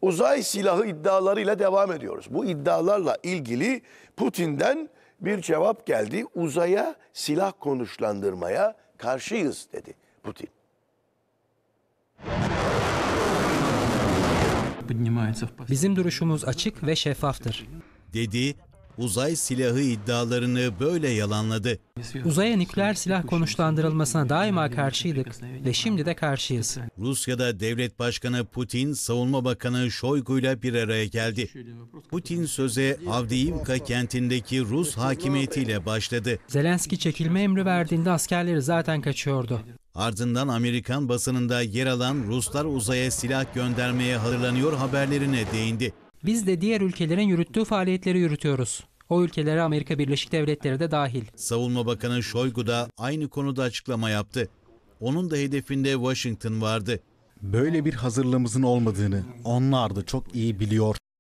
uzay silahı iddialarıyla devam ediyoruz. Bu iddialarla ilgili Putin'den bir cevap geldi. Uzaya silah konuşlandırmaya karşıyız dedi Putin. Bizim duruşumuz açık ve şeffaftır. Dedi, uzay silahı iddialarını böyle yalanladı. Uzaya nükleer silah konuşlandırılmasına daima karşıydık ve şimdi de karşıyız. Rusya'da devlet başkanı Putin, savunma bakanı Shoigu'yla bir araya geldi. Putin söze Avdiivka kentindeki Rus hakimiyetiyle başladı. Zelenski çekilme emri verdiğinde askerleri zaten kaçıyordu. Ardından Amerikan basınında yer alan Ruslar uzaya silah göndermeye hazırlanıyor haberlerine değindi. Biz de diğer ülkelerin yürüttüğü faaliyetleri yürütüyoruz. O ülkelere Amerika Birleşik Devletleri de dahil. Savunma Bakanı Shoigu da aynı konuda açıklama yaptı. Onun da hedefinde Washington vardı. Böyle bir hazırlığımızın olmadığını onlar da çok iyi biliyor.